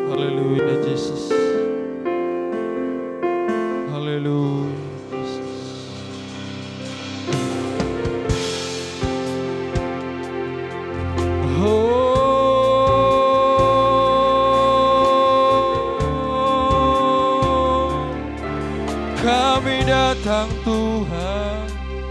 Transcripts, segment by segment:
Haleluya Yesus. Haleluya Yesus. Kami datang Tuhan,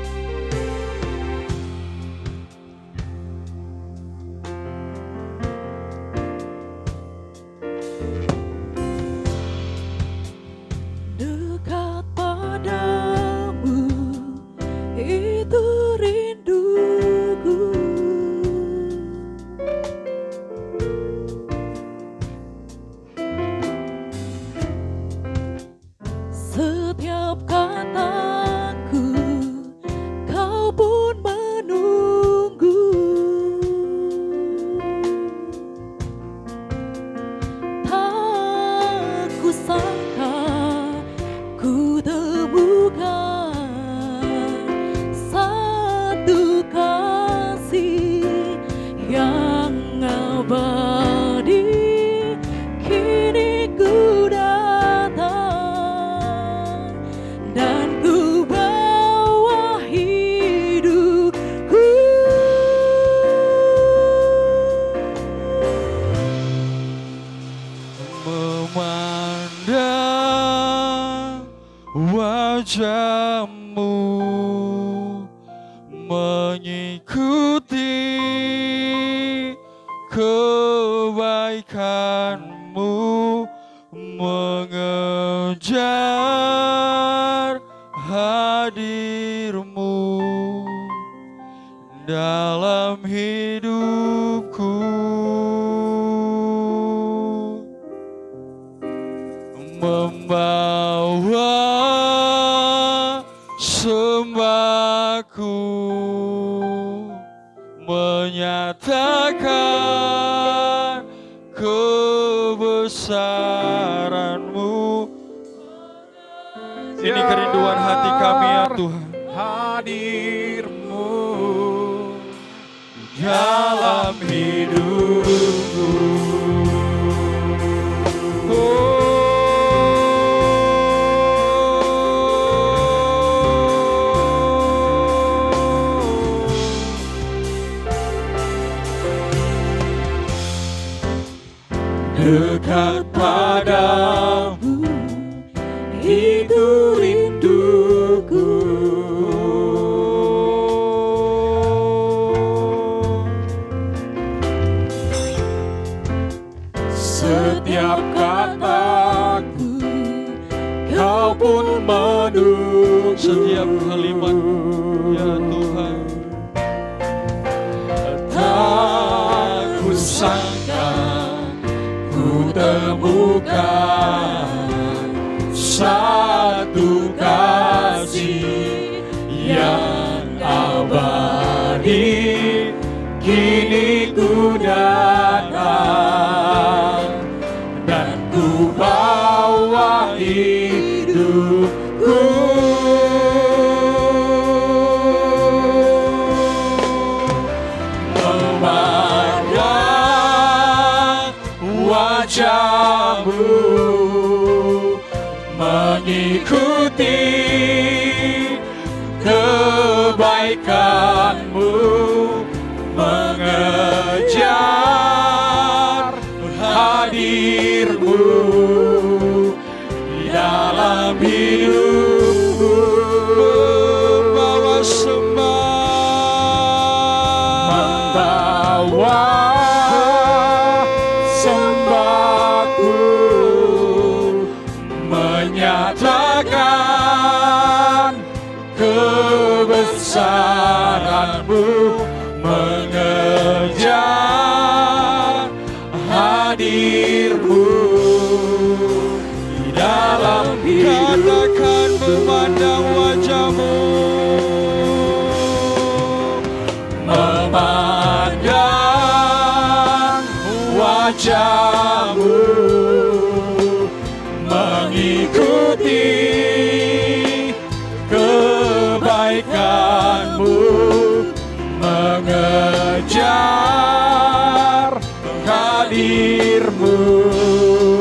dekat padamu itu rinduku. Setiap kataku kau pun menunggu. Tak kusangka ku temukan satu kasih yang abadi. Kini ku datang dan ku bawa hidupku. memandang wajahmu, mengikuti kebaikanmu, mengejar hadirmu dalam hidupku, membawa sembahku, menyatakan kebesaran-Mu. Ini kerinduan hati kami ya Tuhan. Hadir-Mu dalam hidupku. Dekat padamu itu rinduku. Setiap kataku kau pun menunggu. Setiap kalimat ya Tuhan. Tak kusangka ku temukan satu kasih yang abadi. Kini ku datang dan ku bawa hidupku. Memandang wajah-Mu, mengikuti kebaikan-Mu, mengejar hadir-Mu di dalam hidupku, Membawa sembah, membawa sembahku, menyatakan kebesaran-Mu, mengejar hadir-Mu di dalam hidupku. katakan memandang wajah-Mu, memandang wajah-Mu, mengikuti kebaikan-Mu, mengejar hadir-Mu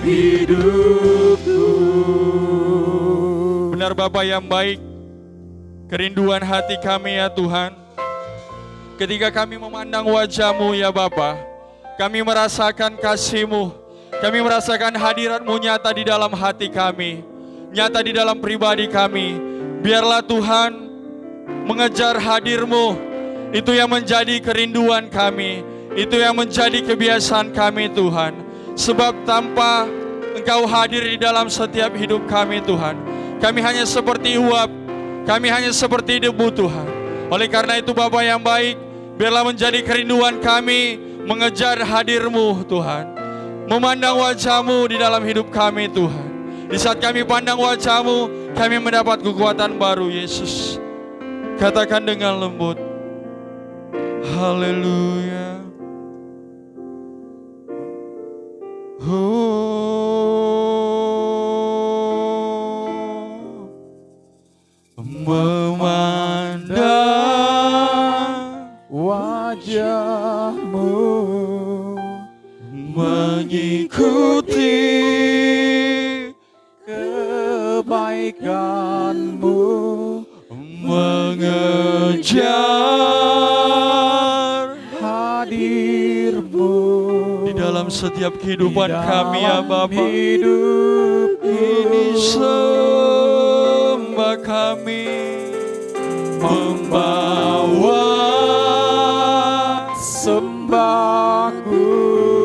hidupku. Benar Bapa yang baik, kerinduan hati kami ya Tuhan, ketika kami memandang wajah-Mu ya Bapa, kami merasakan kasih-Mu, kami merasakan hadirat-Mu nyata di dalam hati kami, nyata di dalam pribadi kami. Biarlah Tuhan mengejar hadir-Mu, itu yang menjadi kerinduan kami, itu yang menjadi kebiasaan kami Tuhan. Sebab tanpa Engkau hadir di dalam setiap hidup kami Tuhan, kami hanya seperti uap, kami hanya seperti debu Tuhan. Oleh karena itu Bapa yang baik, biarlah menjadi kerinduan kami mengejar hadir-Mu Tuhan, memandang wajah-Mu di dalam hidup kami Tuhan. Di saat kami pandang wajah-Mu, kami mendapat kekuatan baru Yesus. Katakan dengan lembut, haleluya. Memandang wajah-Mu, mengikuti kebaikan-Mu, mengejar hadir-Mu di dalam setiap kehidupan kami ya Bapa. Hidup Ini sembah kami, membawa sembahku,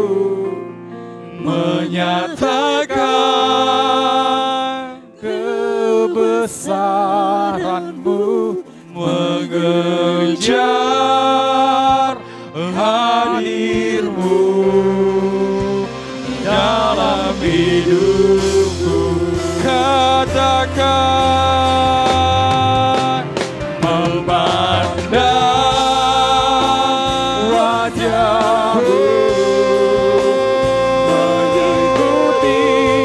menyatakan kebesaran-Mu, mengejar hadir-Mu dalam hidupku. Katakan, memandang wajah-Mu, mengikuti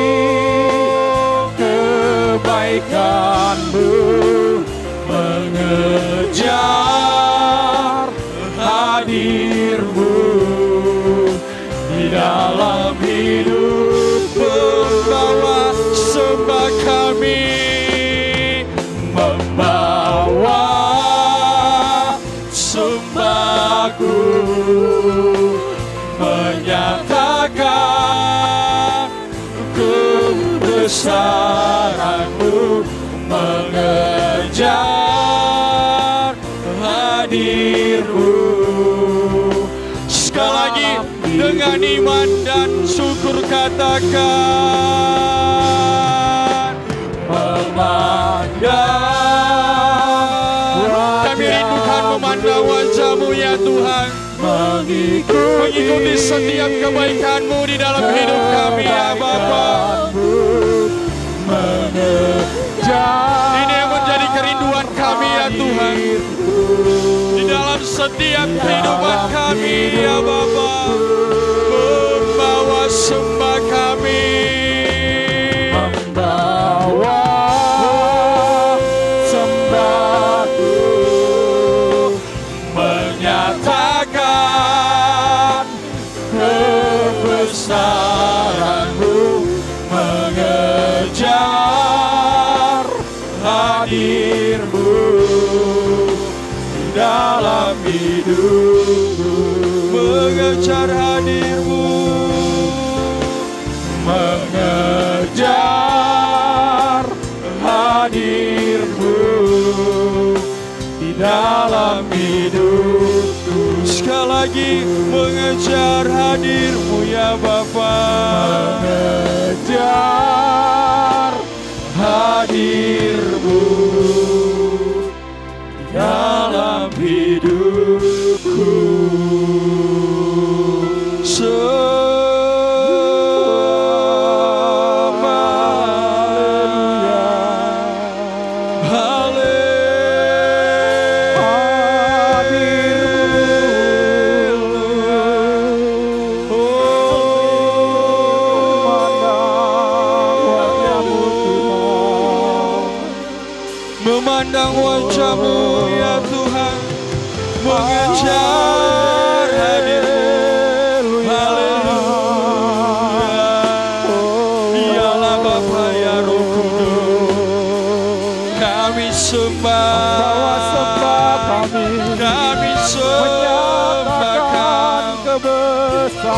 kebaikan-Mu, mengejar hadir-Mu di dalam hidup. Membawa sembah kami, membawa sembahku, menyatakan kebesaran-Mu, mengejar hadir-Mu. Sekali lagi dengan iman dan syukur katakan, memandang. Kami rindukan memandang wajah-Mu ya Tuhan, mengikuti setiap kebaikan-Mu di dalam hidup kami ya Bapa. Ini yang menjadi kerinduan kami ya Tuhan, di dalam setiap kehidupan kami ya Bapa. Membawa sembah kami, membawa sembahku, menyatakan kebesaran-Mu, mengejar hadir-Mu dalam hidupku. Mengejar hadir-Mu, mengejar hadir-Mu di dalam hidupku. Sekali lagi, mengejar hadir-Mu ya Bapa, mengejar hadir-Mu di dalam hidupku.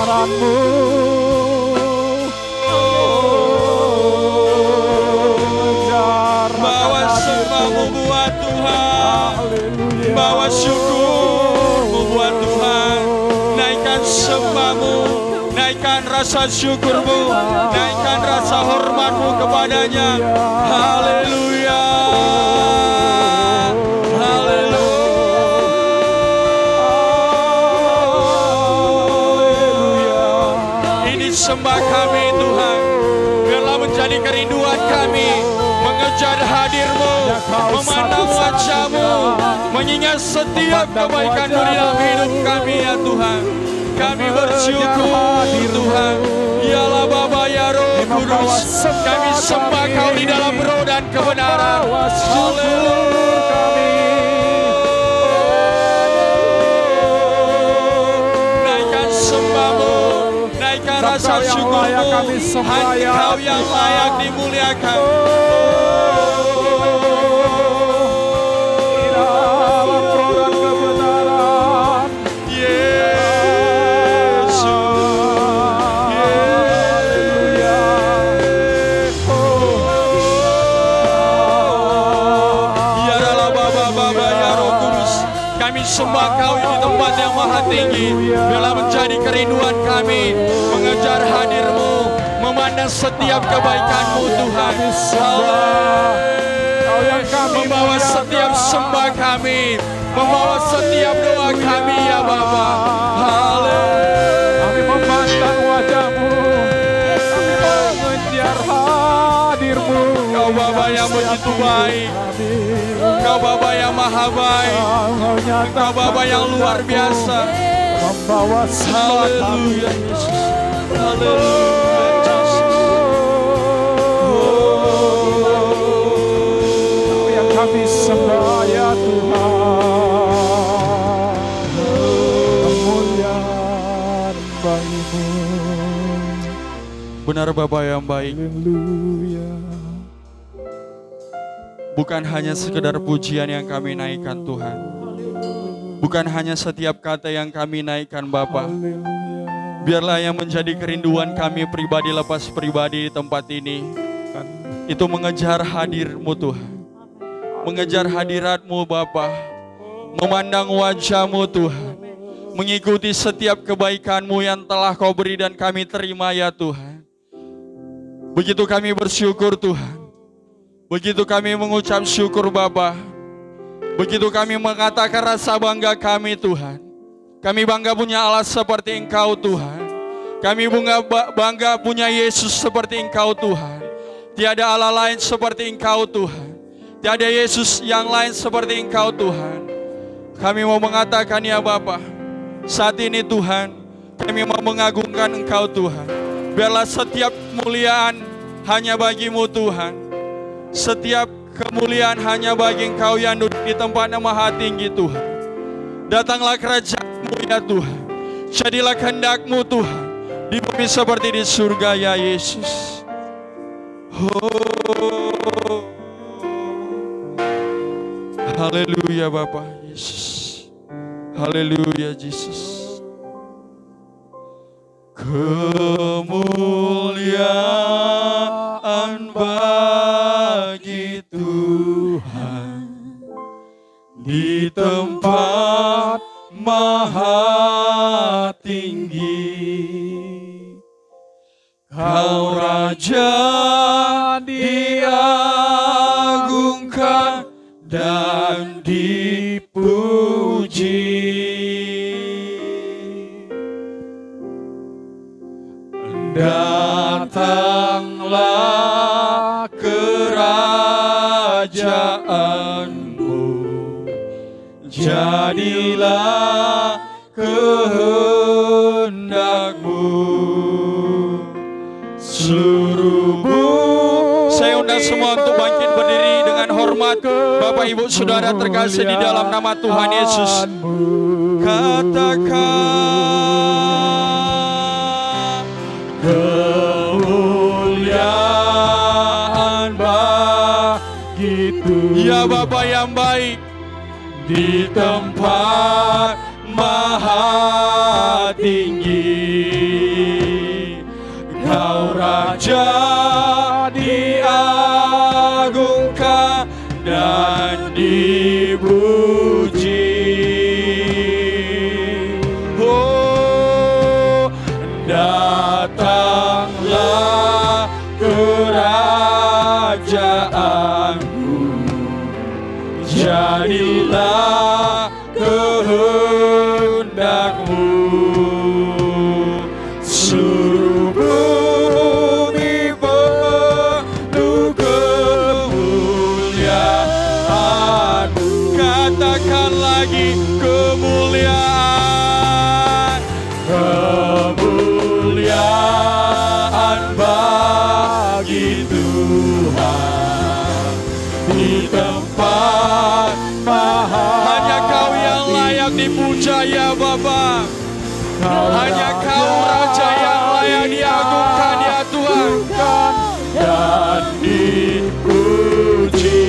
kebenaran-Mu. Bawa sembahmu buat Tuhan. Bawa syukurmu buat Tuhan. Naikkan sembahmu, naikkan rasa syukurmu, naikkan rasa hormatmu kepadanya. Haleluya. Sembah kami Tuhan, biarlah menjadi kerinduan kami mengejar hadir-Mu, memandang wajah-Mu, mengingat setiap kebaikan-Mu di dalam hidup kami ya Tuhan. Kami bersyukur Tuhan, yalah Bapa ya Roh Kudus, kami sembah Kau di dalam roh dan kebenaran. Haleluya. Naikkan sembah-Mu, rasa syukur-Mu, hanya Kau yang layak dimuliakan. Di dalam roh dan kebenaran, Yesus, Haleluya. Ya Allah Bapa ya Roh Kudus, kami sembah Kau di tempat yang maha tinggi. Biarlah menjadi kerinduan kami mengejar hadir-Mu, memandang setiap kebaikan-Mu Tuhan. Membawa setiap sembah kami, membawa setiap doa kami ya Bapa. Kami memandang wajah-Mu, kami mengejar hadir-Mu. Kau Bapa yang begitu baik, Kau Bapa yang maha baik, Kau Bapa yang luar biasa. Membawa sembah kami, Haleluya Yesus, haleluya Yesus. Kau yang kami sembah ya Tuhan. Kemuliaan bagi-Mu. Benar Bapa yang baik, Haleluya. bukan hanya sekedar pujian yang kami naikkan Tuhan, bukan hanya setiap kata yang kami naikkan Bapa. Biarlah yang menjadi kerinduan kami pribadi lepas pribadi di tempat ini, itu mengejar hadir-Mu Tuhan, mengejar hadirat-Mu Bapa, memandang wajah-Mu Tuhan, mengikuti setiap kebaikan-Mu yang telah Kau beri dan kami terima ya Tuhan. Begitu kami bersyukur Tuhan, begitu kami mengucap syukur Bapa, begitu kami mengatakan rasa bangga kami Tuhan. Kami bangga punya Allah seperti Engkau Tuhan. Kami bangga punya Yesus seperti Engkau Tuhan. Tiada Allah lain seperti Engkau Tuhan. Tiada Yesus yang lain seperti Engkau Tuhan. Kami mau mengatakan ya Bapa, saat ini Tuhan, kami mau mengagungkan Engkau Tuhan. Biarlah setiap kemuliaan hanya bagi-Mu Tuhan. Setiap kemuliaan hanya bagi Engkau yang duduk di tempat yang maha tinggi Tuhan. Datanglah kerajaan-Mu ya Tuhan. Jadilah kehendak-Mu Tuhan, di bumi seperti di surga ya Yesus. Oh. Haleluya Bapa Yesus. Haleluya Yesus. Kemuliaan bagi Tuhan di tempat maha tinggi. Kau Raja diagungkan dan dipuji. Datanglah kerajaan-Mu, jadilah kehendak-Mu. Seluruh bumi. Saya undang semua untuk bangkit berdiri dengan hormat. Bapak Ibu Saudara terkasih di dalam nama Tuhan Yesus. Katakan kemuliaan bagi Tuhan. Ya Bapa yang baik, di tempat maha tinggi. Raja diagungkan dan dipuji. Oh, datanglah kerajaanmu, jadilah kehendakmu. Seluruh bumi penuh kemuliaan-Mu. Katakan lagi, kemuliaan, kemuliaan bagi Tuhan di tempat maha. Hanya Kau yang layak dipuja ya Bapa. Hanya Kau Raja yang layak diagungkan ya Tuhan dan dipuji.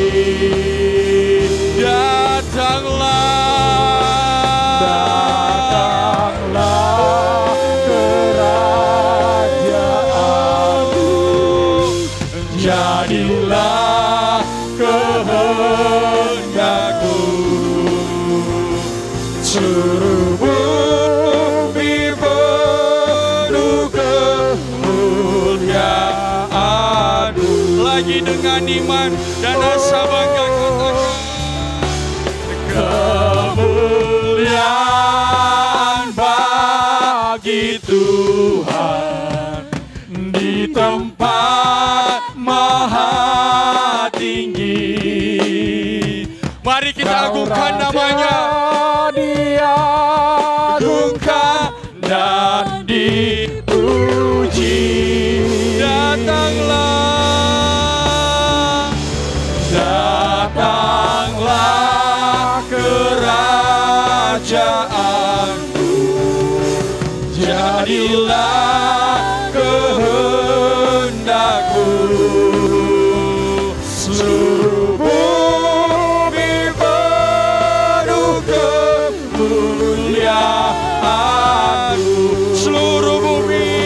Datanglah kerajaanmu, jadilah kehendakmu. Seluruh bumi penuh kemuliaan-Mu. Lagi dengan iman dan asa bangga katakan, kemuliaan bagi Tuhan di tempat maha tinggi. Mari kita agungkan namanya, diagungkan dan dipuji. Datanglah, datanglah kerajaanmu, jadilah kehendakmu. Seluruh bumi penuh kemuliaan-Mu. Seluruh bumi,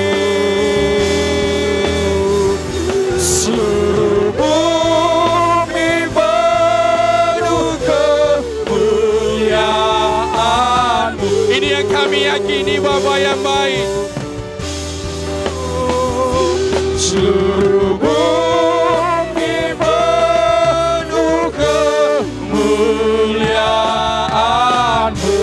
seluruh bumi penuh kemuliaan-Mu. Ini yang kami yakini, Bapa yang baik. Seluruh bumi penuh kemuliaan-Mu.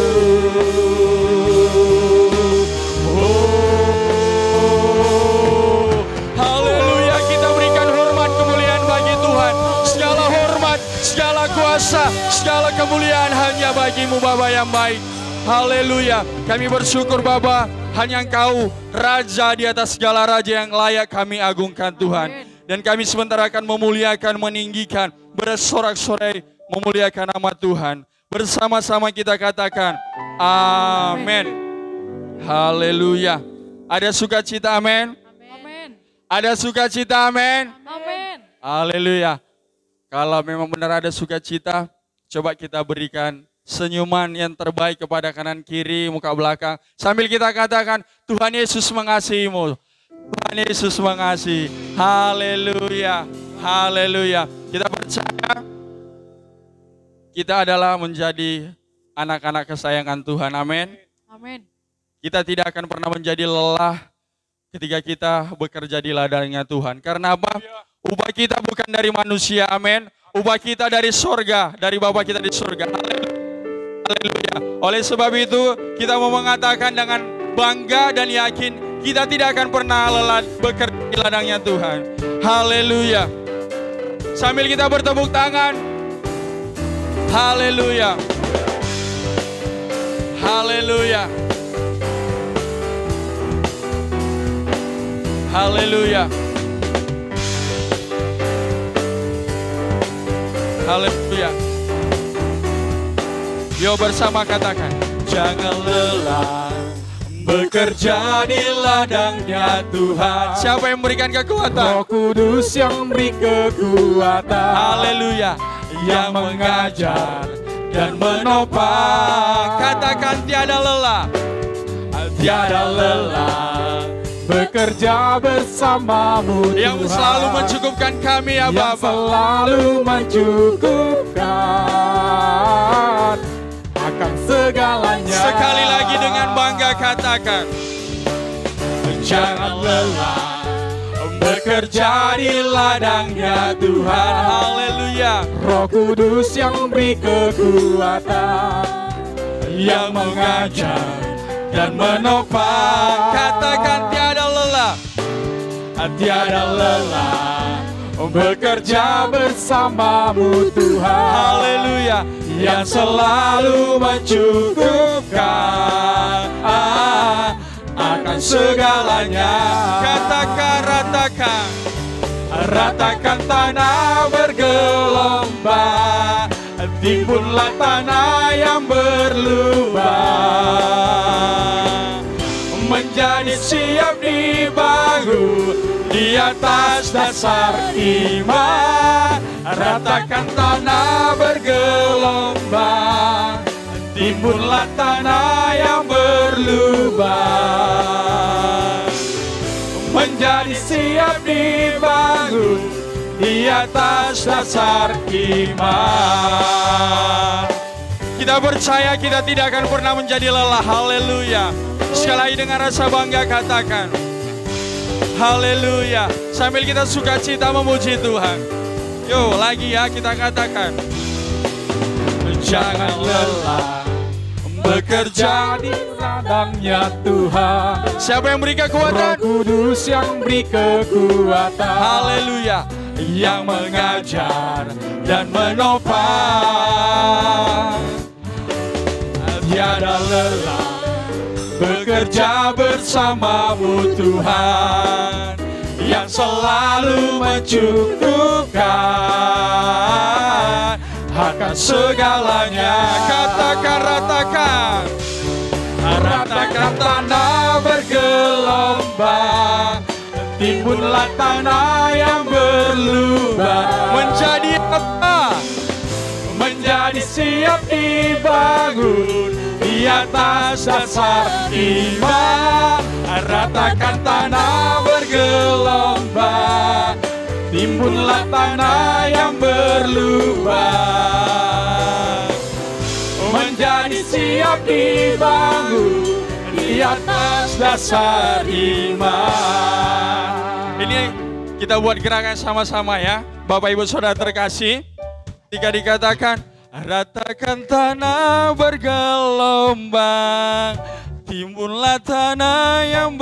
Oh, haleluya, kita berikan hormat kemuliaan bagi Tuhan. Segala hormat, segala kuasa, segala kemuliaan hanya bagi-Mu Bapa yang baik. Haleluya, kami bersyukur Bapa, hanya Engkau Raja di atas segala raja yang layak kami agungkan Tuhan. Dan kami sementara akan memuliakan, meninggikan, bersorak-sorai memuliakan nama Tuhan. Bersama-sama kita katakan, amin. Haleluya. Ada sukacita, amin. Ada sukacita, amin. Haleluya. Kalau memang benar ada sukacita, coba kita berikan senyuman yang terbaik kepada kanan kiri, muka belakang. Sambil kita katakan, Tuhan Yesus mengasihimu. Tuhan Yesus mengasihi. Haleluya. Haleluya. Kita percaya kita adalah menjadi anak-anak kesayangan Tuhan. Amin. Amin. Kita tidak akan pernah menjadi lelah ketika kita bekerja di ladangnya Tuhan. Karena apa? Upah kita bukan dari manusia. Amin. Upah kita dari sorga, dari Bapa kita di sorga. Haleluya. Oleh sebab itu kita mau mengatakan dengan bangga dan yakin kita tidak akan pernah lelah bekerja di ladangnya Tuhan. Haleluya. Sambil kita bertepuk tangan. Haleluya. Haleluya. Haleluya. Haleluya. Yo bersama katakan, jangan lelah bekerja di ladangnya Tuhan. Siapa yang memberikan kekuatan? Roh Kudus yang beri kekuatan. Haleluya. Yang mengajar dan menopang. Katakan tiada lelah. Tiada lelah bekerja bersamamu yang Tuhan, selalu mencukupkan kami ya yang Bapa. selalu mencukupkan akan segalanya. Sekali lagi dengan bangga katakan, Jangan lelah bekerja di ladangnya Tuhan. haleluya. Roh Kudus yang beri kekuatan, yang mengajar dan menopang. Katakan tiada lelah, Tiada lelah bekerja bersamamu Tuhan, haleluya. yang selalu mencukupkan akan segalanya. Katakan, ratakan, Ratakan tanah bergelombang, timbunlah tanah yang berlubang, menjadi siap dibangun di atas dasar iman. Ratakan tanah bergelombang, timbunlah tanah yang berlubang, menjadi siap dibangun di atas dasar iman. kita percaya kita tidak akan pernah menjadi lelah, haleluya. Sekali lagi dengan rasa bangga katakan, haleluya. Sambil kita sukacita memuji Tuhan. Yo, lagi ya kita katakan, Jangan lelah bekerja di ladangnya Tuhan. siapa yang beri Roh kekuatan? Kudus yang beri kekuatan, Haleluya. yang mengajar dan menopang. Tiada lelah bekerja bersamamu Tuhan, yang selalu mencukupkan akan segalanya. Katakan, ratakan, Ratakan tanah bergelombang, timbunlah tanah yang berlubang, menjadi apa? menjadi siap dibangun di atas dasar iman. Ratakan tanah bergelombang, timbunlah tanah yang berlubang, menjadi siap dibangun di atas dasar iman. Ini kita buat gerakan sama-sama ya. Bapak Ibu Saudara terkasih, ketika dikatakan ratakan tanah bergelombang, timbunlah tanah yang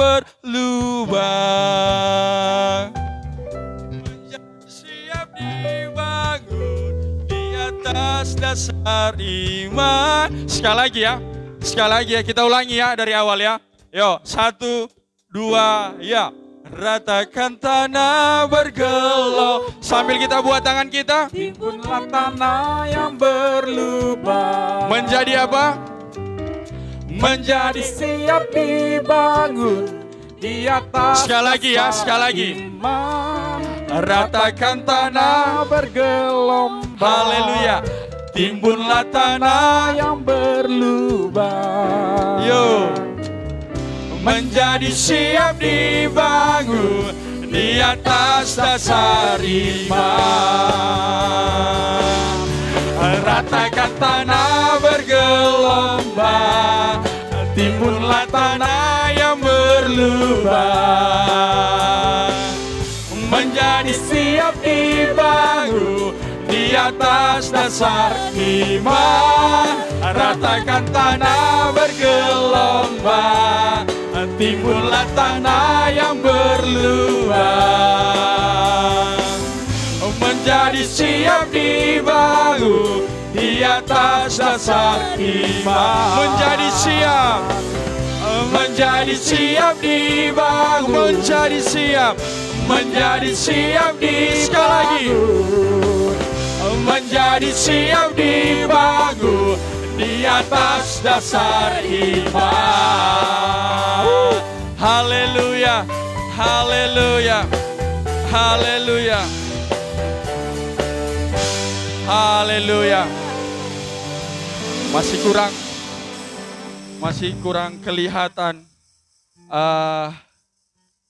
berlubang, menjadi siap dibangun di atas dasar iman. Sekali lagi ya, sekali lagi ya, kita ulangi ya dari awal ya. Yo, 1, 2, ya. Ratakan tanah bergelombang. Sambil kita buat tangan kita. Timbunlah tanah yang berlubang, Menjadi apa? menjadi siap dibangun di atas Sekali lagi ya, sekali lagi. iman. Ratakan tanah bergelombang, Haleluya. timbunlah tanah yang berlubang, Yo. menjadi siap dibangun di atas dasar iman. Ratakan tanah bergelombang, timbunlah tanah yang berlubang, menjadi siap dibangun di atas dasar iman. Ratakan tanah bergelombang, timbunlah tanah yang berlubang, menjadi siap dibangun di atas dasar iman. Menjadi siap. Menjadi siap dibangun, Menjadi siap. menjadi siap Sekali lagi. dibangun, menjadi siap dibangun di atas dasar iman. Haleluya. Haleluya. Haleluya. Haleluya. Masih kurang kelihatan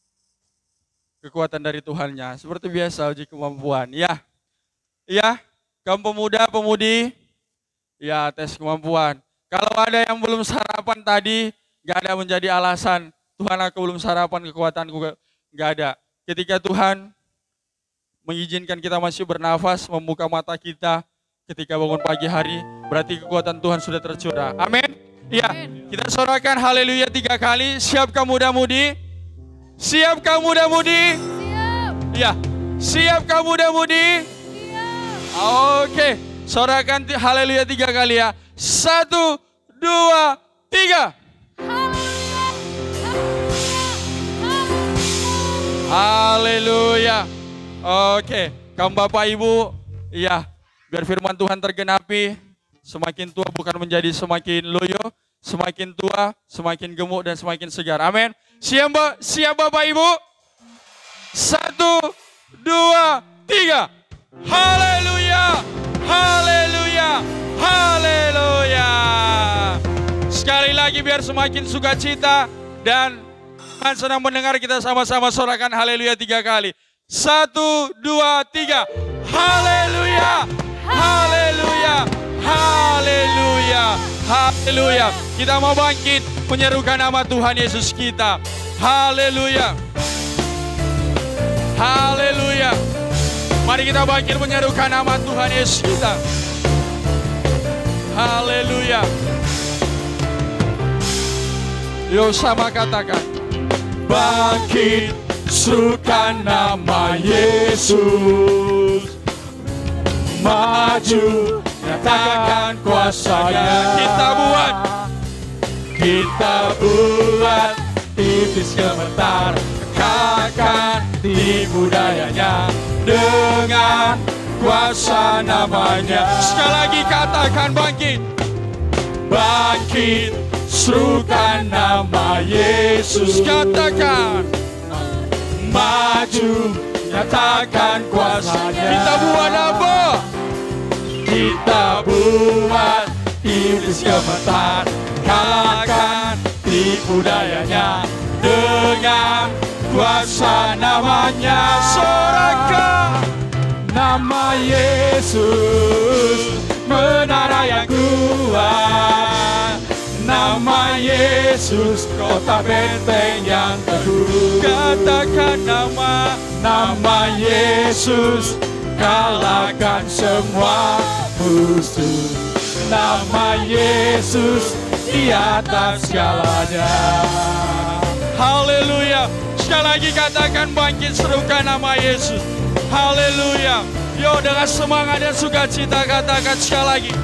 kekuatan dari Tuhannya. Seperti biasa uji kemampuan. Ya, ya, kaum pemuda, pemudi, ya tes kemampuan. Kalau ada yang belum sarapan tadi, gak ada menjadi alasan. Tuhan, aku belum sarapan, kekuatanku gak ada. Ketika Tuhan mengizinkan kita masih bernafas, membuka mata kita ketika bangun pagi hari, berarti kekuatan Tuhan sudah tercurah. Amin. Ya, kita sorakan haleluya 3 kali. Siap kamu muda-mudi? Siap kamu muda-mudi? Siap. Ya, siap kamu muda-mudi? Siap. Oke, sorakan haleluya 3 kali ya. 1, 2, 3. Haleluya. Oke, kaum Bapak Ibu, ya, biar firman Tuhan tergenapi, semakin tua bukan menjadi semakin loyo, semakin tua, semakin gemuk dan semakin segar. Amin. Siap Bapak Ibu? 1, 2, 3. Haleluya. Haleluya. Haleluya. Sekali lagi biar semakin sukacita dan Tuhan senang mendengar, kita sama-sama sorakan haleluya 3 kali. 1, 2, 3. Haleluya. Haleluya. Haleluya. Haleluya. Kita mau bangkit menyerukan nama Tuhan Yesus kita. Haleluya. Haleluya. Mari kita bangkit menyerukan nama Tuhan Yesus kita. Haleluya. Yo, sama katakan. Bangkit, serukan nama Yesus. Maju, nyatakan kuasanya. Kita buat iblis gemetar, kekakkan tipu dayanya dengan kuasa namanya. Sekali lagi katakan bangkit. Bangkit, serukan nama Yesus. Katakan. Maju, nyatakan kuasanya. Kita buat apa? Kita buat iblis gemetar, kalahkan tipu dayanya dengan kuasa namanya. Sorakan nama Yesus, menara yang kuat. Nama Yesus, kota benteng yang teguh. Katakan nama Yesus, kalahkan semua musuh. Nama Yesus di atas segalanya. Haleluya. Sekali lagi katakan bangkit, serukan nama Yesus. Haleluya. Yo, dengan semangat dan sukacita katakan sekali lagi.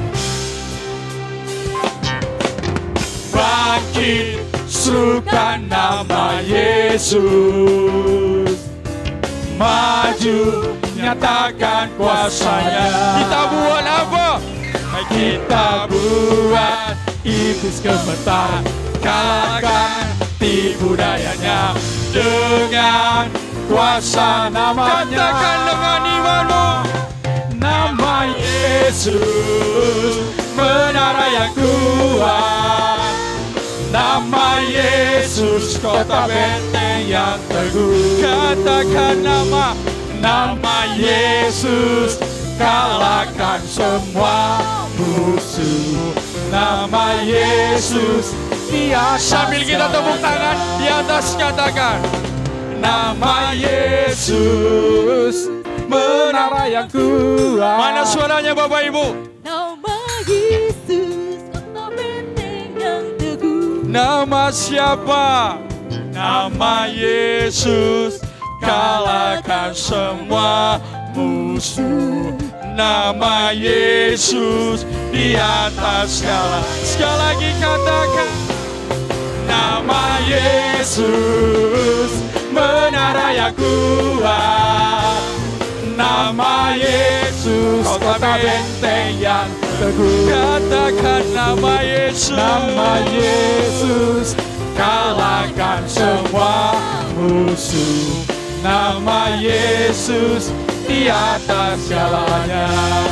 Bangkit, serukan nama Yesus. Maju, nyatakan kuasanya. Kita buat apa? Kita buat iblis gemetar, kalahkan tipu dayanya dengan kuasa namanya. Katakan dengan imanmu. Nama Yesus, menara yang kuat. Nama Yesus, kota benteng yang teguh. Katakan nama Yesus, kalahkan semua musuh. Nama Yesus di atas. Sambil kita tepuk tangan di atas, katakan nama Yesus, menara yang kuat. Mana suaranya Bapak Ibu? Nama Yesus, kota benteng yang teguh. Nama siapa? Nama Yesus, kalahkan semua musuh. Nama Yesus di atas segala. Sekali lagi katakan nama Yesus, menara yang kuat. Nama Yesus, kota benteng yang teguh. Katakan nama Yesus. Nama Yesus, kalahkan semua musuh. Nama Yesus di atas segalanya.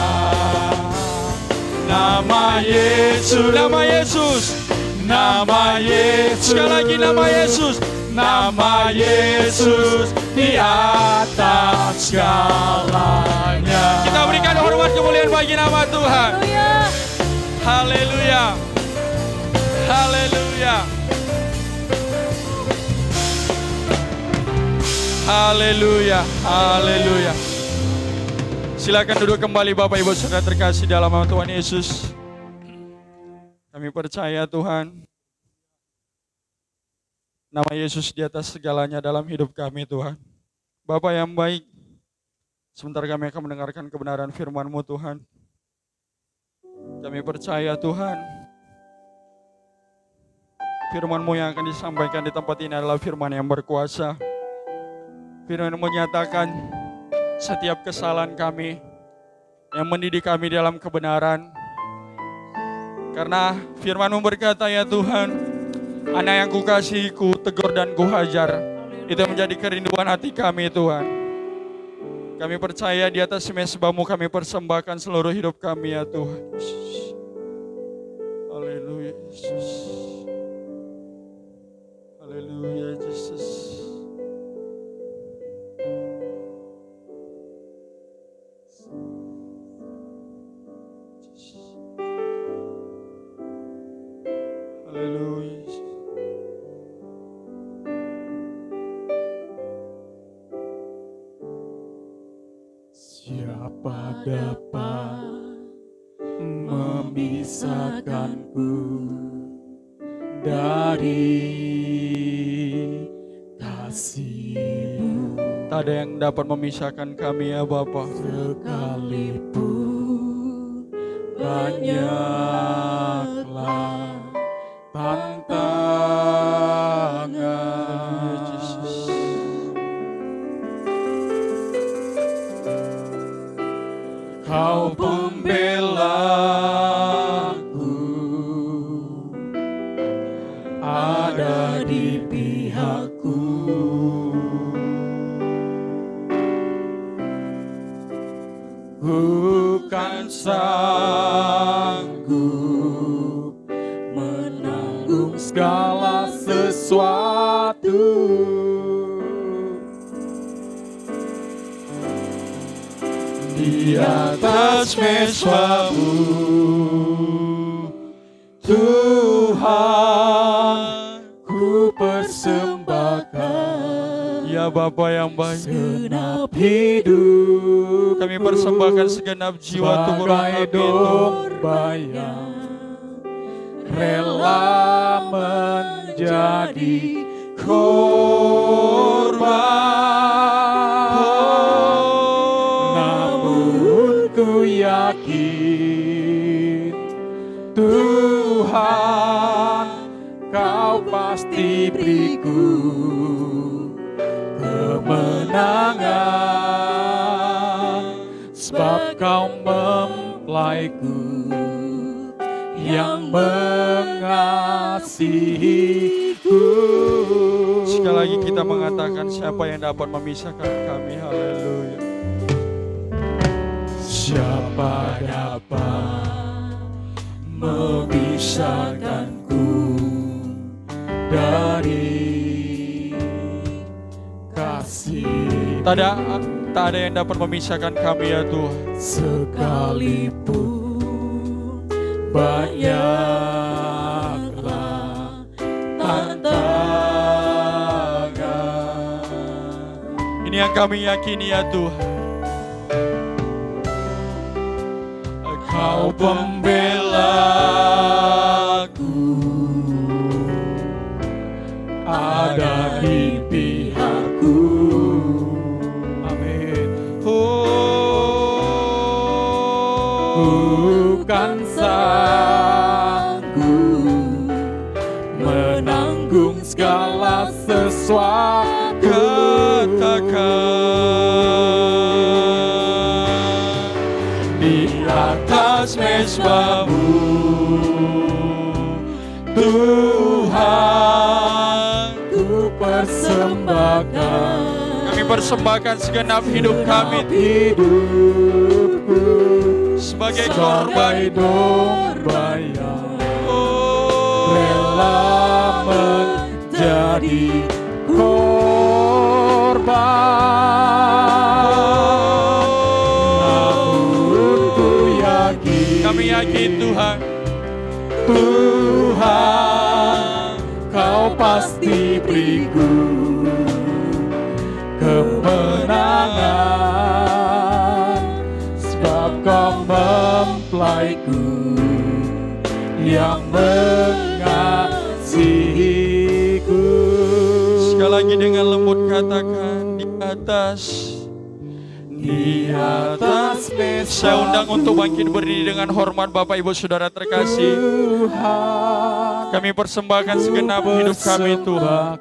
Nama Yesus. Nama Yesus. Nama Yesus. Sekali lagi nama Yesus. nama Yesus di atas segalanya. Kita berikan hormat kemuliaan bagi nama Tuhan. Haleluya. Haleluya. Haleluya. Haleluya. Silakan duduk kembali Bapak Ibu Saudara terkasih dalam nama Tuhan Yesus. Kami percaya Tuhan, nama Yesus di atas segalanya dalam hidup kami Tuhan. Bapa yang baik, sebentar kami akan mendengarkan kebenaran firman-Mu Tuhan. Kami percaya Tuhan, firman-Mu yang akan disampaikan di tempat ini adalah firman yang berkuasa. Firman yang menyatakan setiap kesalahan kami, yang mendidik kami dalam kebenaran. Karena firman-Mu berkata ya Tuhan, anak yang kukasihi ku tegur dan ku hajar. Itu menjadi kerinduan hati kami Tuhan. Kami percaya di atas mezbah-Mu kami persembahkan seluruh hidup kami ya Tuhan. Haleluya Yesus. Haleluya Yesus. Haleluya. Siapa dapat memisahkanku dari kasih-Mu? Tak ada yang dapat memisahkan kami ya Bapa. Sekalipun banyaklah tantangan, Kau pembelaku, ada di pihakku. Bukan sanggup menanggung segala sesuatu, di atas mezbah-Mu Tuhan ku persembahkan. Ya Bapa yang baik, Segenap hidup kami persembahkan segenap jiwa tubuh roh kami sebagai domba yang rela menjadi korban. Namun ku yakin Tuhan, Kau pasti beriku kemenangan, sebab Kau mempelaiku yang mengasihiku. Sekali lagi kita mengatakan siapa yang dapat memisahkan kami. Haleluya. Siapa dapat memisahkanku dari kasih? Tak ada yang dapat memisahkan kami ya Tuhan. Sekalipun banyaklah tantangan, Ini yang kami yakini ya Tuhan. Kau pembelaku, ada di pihakku. Amin. Bukan sanggup menanggung segala sesuatu, katakan di atas mezbah-Mu Tuhan ku persembahkan. Kami persembahkan segenap hidup kami Hidupku sebagai sebagai korban. domba yang rela menjadi korban, namun ku yakin, Kami yakin Tuhan, Tuhan, Kau pasti beriku kemenangan, sebab Kau mempelaiku yang mengasihiku. sekali lagi dengan lembut katakan, di atas mesa. Saya undang untuk bangkit berdiri dengan hormat Bapak Ibu Saudara terkasih. Tuhan, Kami persembahkan segenap hidup kami Tuhan.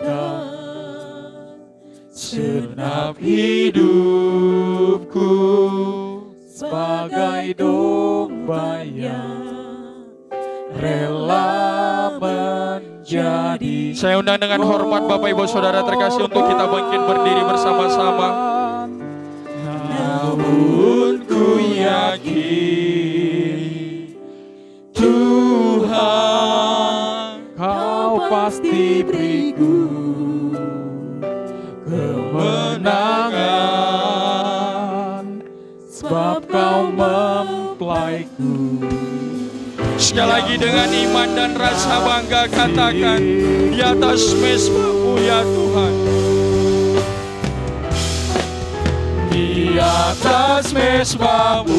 Segenap hidupku sebagai domba yang rela menjadi. Saya undang dengan hormat Bapak Ibu Saudara terkasih untuk kita bangkit berdiri bersama-sama. Namun ku yakin, Tuhan, Kau pasti beriku kemenangan, sebab Kau mempelaiku. Sekali lagi dengan iman dan rasa bangga katakan, di atas mesbah-Mu ya Tuhan. Di atas mesbah-Mu,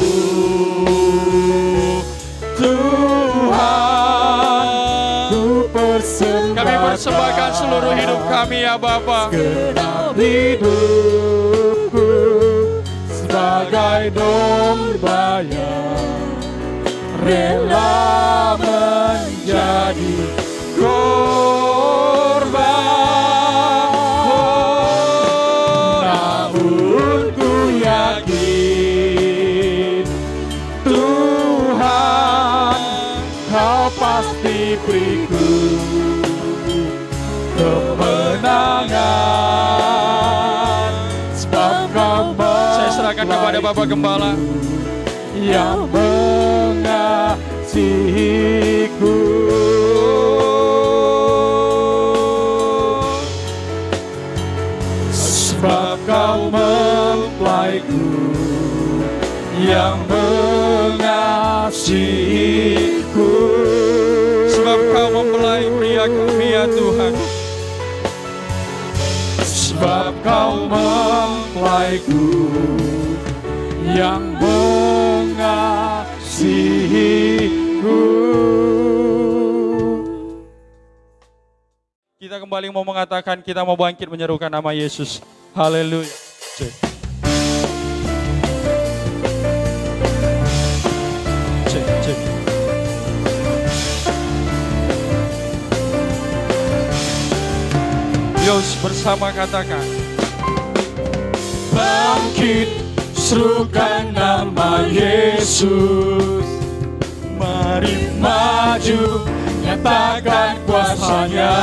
Tuhan, ku persembahkan. Kami persembahkan seluruh hidup kami ya Bapa. Segenap hidupku sebagai domba yang rela menjadi korban. Namun ku yakin, Tuhan, Kau pasti beriku kemenangan, sebab Kau Saya serahkan kepada Bapak Gembala. yang mengasihiku. Sebab Kau mempelaiku yang mengasihiku. Sebab Kau mempelai pria kami ya Tuhan. Sebab Kau mempelaiku yang mengasihiku. Kita kembali mau mengatakan kita mau bangkit menyerukan nama Yesus. Haleluya. Cek. Cek, cek. Yos bersama katakan. Bangkit, serukan nama Yesus. Mari maju, nyatakan kuasanya.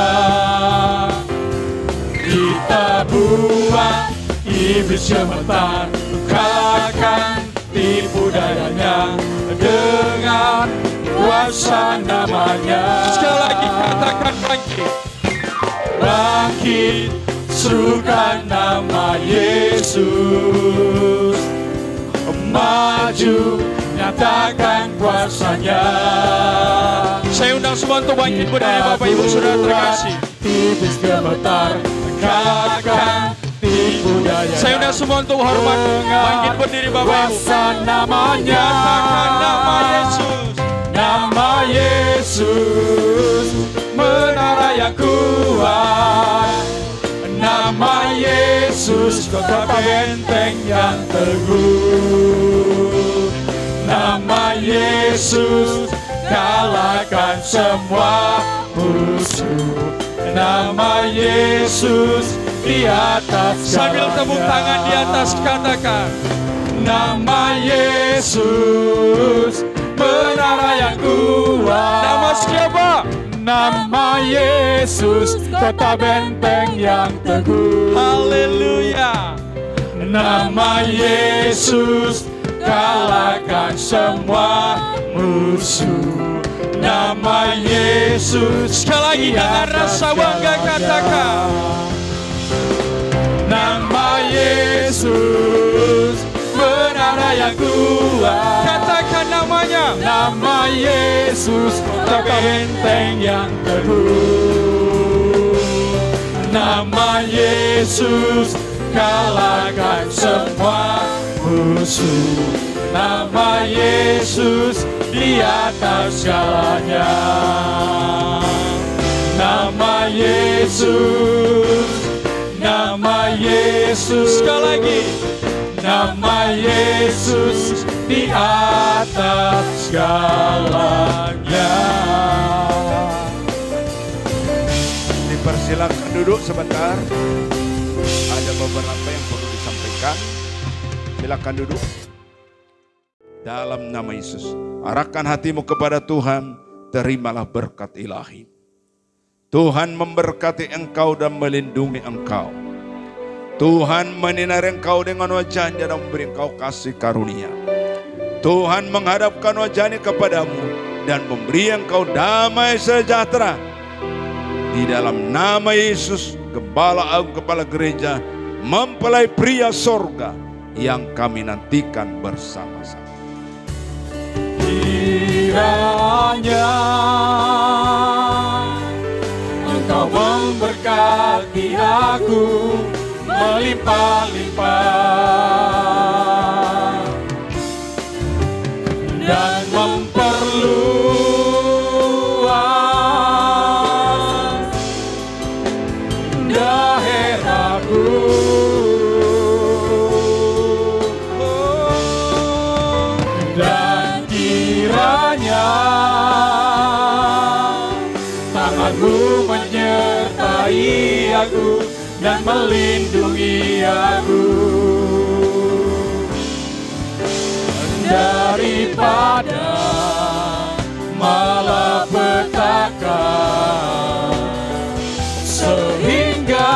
Kita buat iblis gemetar, katakan tipu dayanya dengan kuasa namanya. Sekali lagi katakan bangkit. Bangkit, serukan nama Yesus. Maju, nyatakan kuasanya. Saya undang semua untuk bangkit berdiri Bapak Ibu Saudara terkasih. Iblis gemetar, katakan tipu daya. Saya undang semua untuk hormat bangkit berdiri Bapak Ibu. Kuasa namanya, Katakan nama Yesus. nama Yesus, menara yang kuat. Nama Yesus, kota benteng yang teguh. Nama Yesus, kalahkan semua musuh. Nama Yesus, di atas Sambil tepuk tangan di atas katakan. Nama Yesus, menara yang kuat. Nama siapa? Nama Yesus, kota benteng yang teguh. Haleluya. Nama Yesus, kalahkan semua musuh. Nama Yesus, Sekali lagi dengan rasa bangga katakan. Yesus, menara yang kuat. Katakan namanya. Nama Yesus, kota benteng yang teguh. Nama Yesus, kalahkan semua musuh. Nama Yesus di atas segalanya. Nama Yesus, nama Yesus. Sekali lagi. Nama Yesus di atas segalanya. Dipersilakan duduk sebentar. Ada beberapa yang perlu disampaikan. Silakan duduk. Dalam nama Yesus, arahkan hatimu kepada Tuhan, terimalah berkat ilahi. Tuhan memberkati engkau dan melindungi engkau. Tuhan menyinari engkau dengan wajah-Nya dan memberi engkau kasih karunia. Tuhan menghadapkan wajah-Nya kepadamu dan memberi engkau damai sejahtera. Di dalam nama Yesus, Gembala Agung Kepala Gereja, mempelai pria sorga yang kami nantikan bersama-sama. Kiranya Engkau memberkati aku melimpah-limpah dan memperluas daerahku. Dan kiranya tanganmu menyertai aku dan melindungi aku daripada malapetaka, sehingga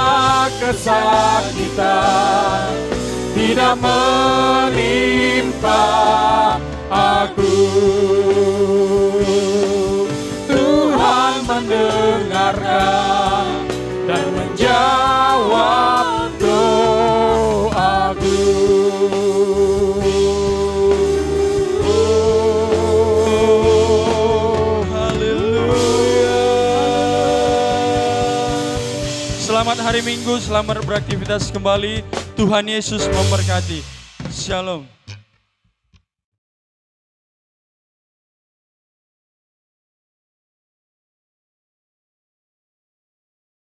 kesakitan tidak menimpa aku. Tuhan mendengarkan dan menjawab doaku. Haleluya. Selamat hari Minggu, selamat beraktivitas kembali. Tuhan Yesus memberkati. Shalom.